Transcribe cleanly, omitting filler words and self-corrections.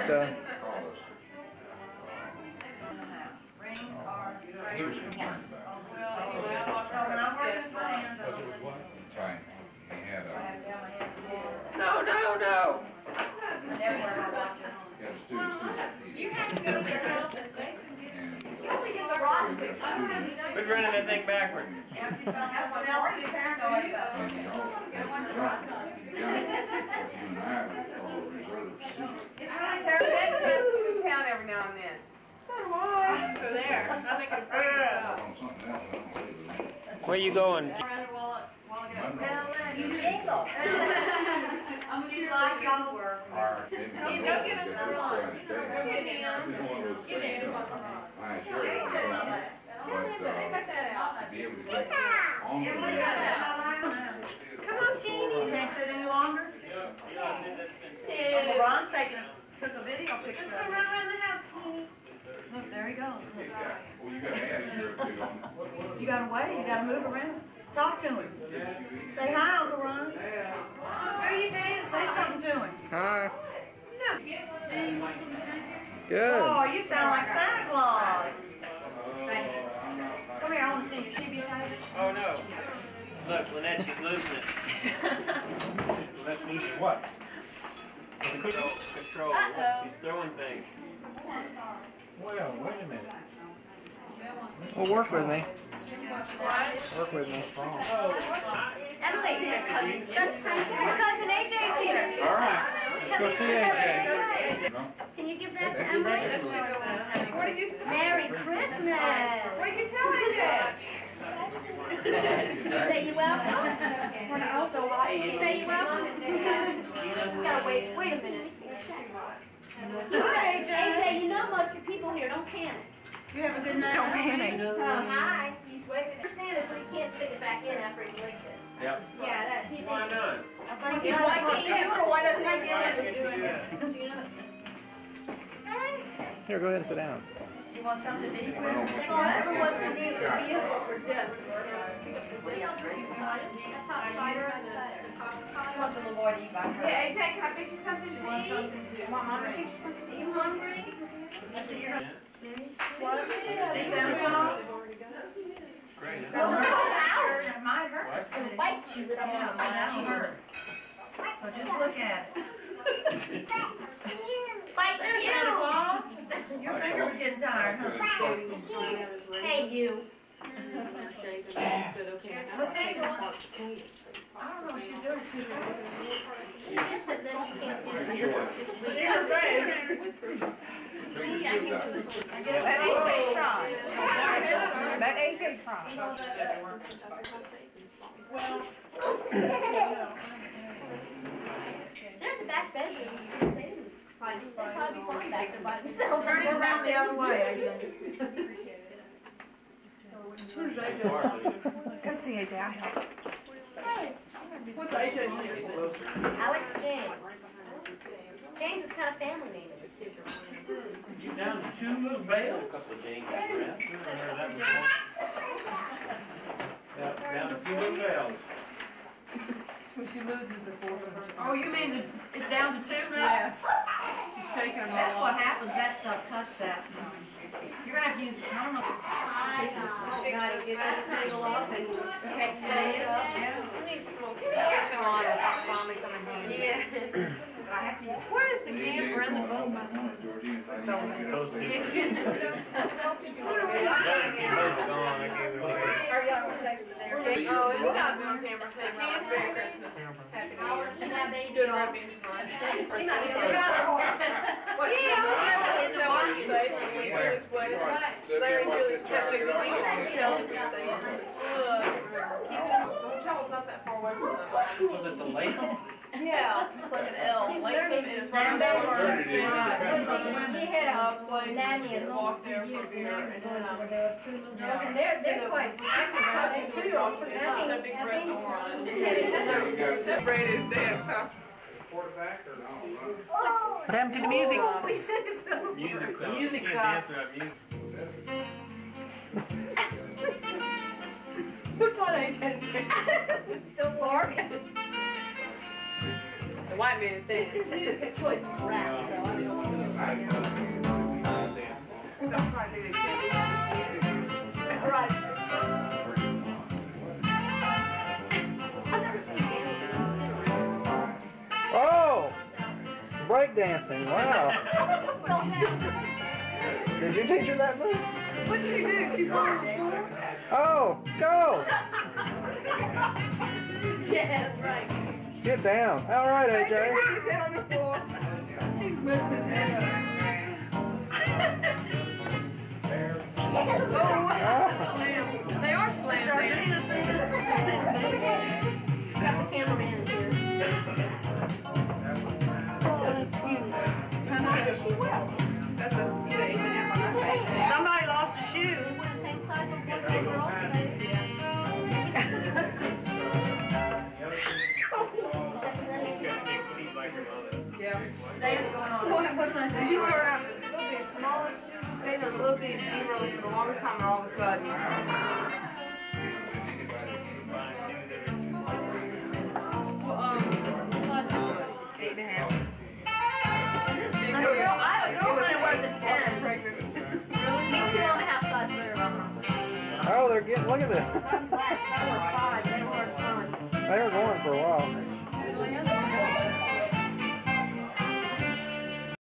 He was concerned about it. Time. He had a... No. He had a student You have to go to your house and they can get... You only get the rock picture. Quit running that thing backwards. Someone else to be paranoid about. It's really terrible. They can pass through town every now and then. So do I. So there. I think it's pretty stuff. Where you going? You jingle. She's like y'all were. Go get him the run. Go get him. Get him. Come on, Teeny. You can't sit any longer? Uncle Ron's took a video picture. Let's go run around the house, Teeny. Look, there he goes. Well, you got to add a year or two on it. You gotta wait, you gotta move around. Talk to him. Say hi, Uncle Ron. Where are you dancing? Say something to him. Hi. No. Good. Oh, you sound like Santa Claus. Come here, I want to see your CB title. Oh no. Look, Lynette, she's losing it. Let's lose what? Control. She's throwing things. Well, wait a minute. Well, work with me. What? Work with me. Emily, that's your cousin AJ's here. All right. Let's go see AJ. Can you give that to Emily? What did you say? Merry Christmas. What did you tell AJ? Say you welcome. Say you welcome. Just gotta wait a minute. Hi, AJ. AJ, you know most of the people here don't panic. You have a good night. Don't panic. Hi. He's waving. Understand is that he can't stick it back in after he licks it. Yep. Yeah, that he Why not? I think you Why can't you do it, or why doesn't he do it? Do you know? Here, go ahead and sit down. You want something to eat with? If everyone's gonna need a vehicle for death. Hot cider and She wants a little boy to eat by her. Hey, AJ, can I fix you something to She wants eat? something to Want Mama to fix you something to eat? You hungry? That's it, you're gonna see? What? See Santa Claus? Great. No, it might hurt. It's gonna bite you, but I'm Yeah, gonna see, that'll hurt. So just look at it. bite There's Santa you! Claus. Your finger was getting tired, huh? Hey, you. What they doing? I don't know, she's doing it too. She gets it, then she can't get it. That AJ tried. That AJ tried. They're in the back bedroom. They'd probably be fine back there by themselves. Turn it around the other way, AJ. Go see AJ, I'll help. What's AJ's name? Alex James. James is kind of family name in this picture. You down to 2 little bells? Down to 2 little bells. When she loses the fourth of her. Oh, you mean it's down to 2 now? Yes. She's shaking them That's all what off. happens, that stuff, touch that. You're gonna have to use, I don't know. God, he did that tangle up and Can't say it. Yeah. Yeah. But I have to use. Where is the camper in the boat? Those two. Oh, it's not on camera. Merry Christmas. Happy New Year. Good on me. Larry and Julie's catching the Michelle's not that far away from that. Was it the lake? Yeah, it's like an L. Latham is right They there. were- He had a place Nanny to and walk there from here and then They're quite active. 2-year-olds for that big red door on it. Separated dance, huh? What happened to the music? Music though. Music You shop. can't dance without music. What's on AJ? Still barking. white man said. This is music choice for rap, so I don't know what Right. I've never seen dance. Oh! Breakdancing, wow. Did you teach her that move? What did she do? She falls. Oh, go! Yeah, that's right. Get down. All right, AJ. His head on the floor. He's moving his head up. They are slam dancing. Got the cameraman in here. That's a, you know, 8.5 on my face. Somebody lost a shoe. We're the same size as boys and girls today. Yeah. What's that? She started out with a little bit smaller shoes. She stayed in a little bit zeros for the longest time, and all of a sudden. Eight and a half. Girl wears a 10. Me too on the half size there. Oh, they're getting, look at this. I'm glad. I wore 5. They were fun. They were going for a while.